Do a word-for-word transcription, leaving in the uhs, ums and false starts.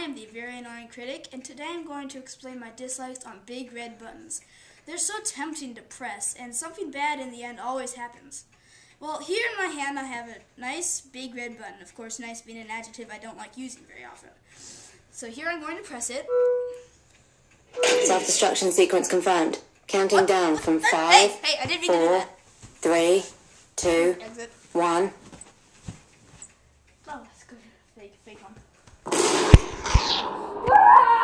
am the very annoying critic, and today I'm going to explain my dislikes on big red buttons. They're so tempting to press, and something bad in the end always happens. Well, here in my hand I have a nice big red button. Of course, nice being an adjective I don't like using very often. So here I'm going to press it. Self-destruction sequence confirmed. Counting What? down from five, hey, hey, I didn't mean to do four, that. three, two, Exit. one. Oh, that's good. Fake, fake one.